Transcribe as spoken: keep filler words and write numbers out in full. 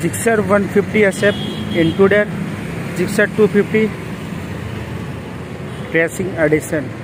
Gixxer one fifty S F Intruder, Gixxer two fifty Racing Edition।